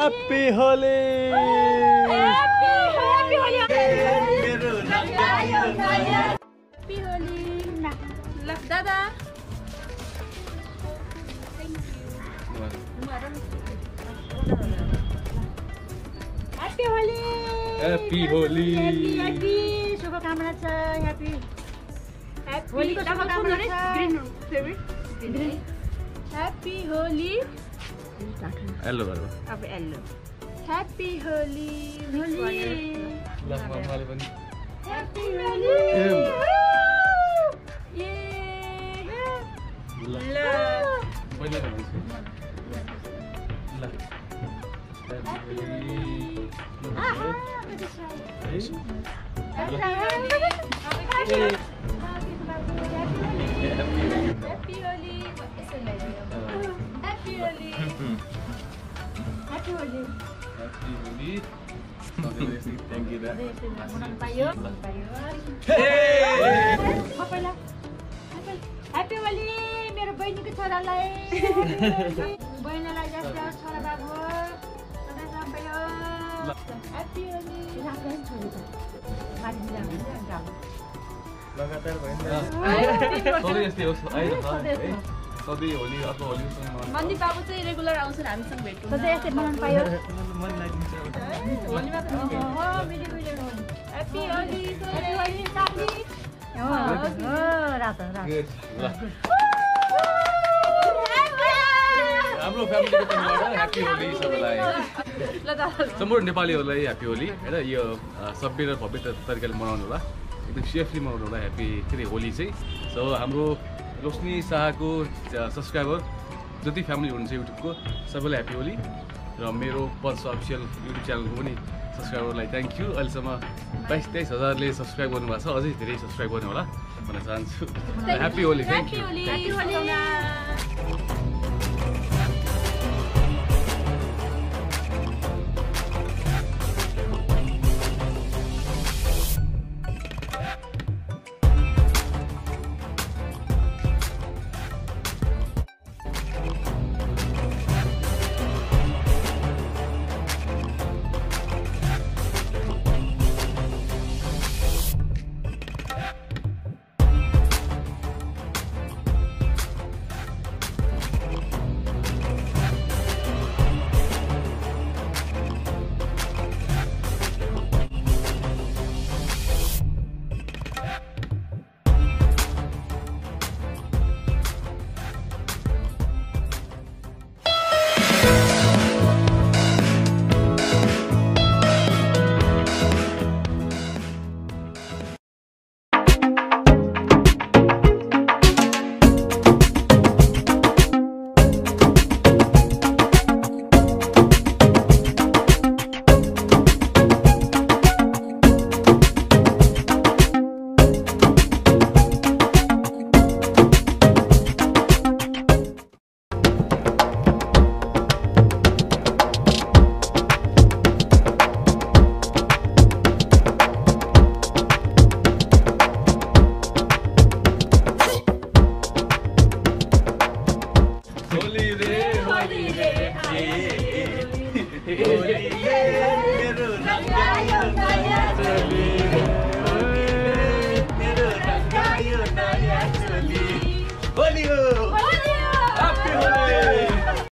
Happy Holi! Happy Holi! Dada! Thank you. Happy Holi! Happy Holi! Happy! शुभकामना छ Happy. Holi को शुभकामना छ. Green. Happy Holi. Hello, hello. अब hello. Happy Holi. Holi. Happy Holi. Thank you. Happy Holi, मेरो बहिनीको छोरालाई बहिनीलाई जस्तो छोरा बाबु सधैँ सम्झ्यो Happy Holi लगातार भइन्छ सधैँ यस्तै होस् आइरहन्छ है सधैँ होली अर्को होलीसँग मन्दिर बाबु चाहिँ रेगुलर आउँछन् हामीसँग भेट्नु सधैँ यस्तै मनाउन पायो मन लागिन्छ होलीमा पनि मिली Happy Holi साथी रातो हाम्रो फ्यामिलीको तर्फबाट ह्यापी होली सबैलाई सम्पूर्ण नेपालीहरूलाई ह्यापी होली हैन यो सभ्य र भव्य तरिकाले मनाउनु होला एकदम सेफली मनाउनु होला ह्यापी होली चाहिँ सो हाम्रो रोशनी शाहको सब्सक्राइबर जति फ्यामिली हुनुहुन्छ युट्युबको सबैलाई ह्यापी होली र मेरो पल्स अफिसियल युट्युब च्यानलको पनि सब्सक्राइबरलाई थ्याङ्क यू अहिलेसम्म 22-23,000ले सब्सक्राइब गर्नुभएको छ अझै धेरै सब्सक्राइब गर्नु होला भन्न चाहन्छु happy Holi thank you Holi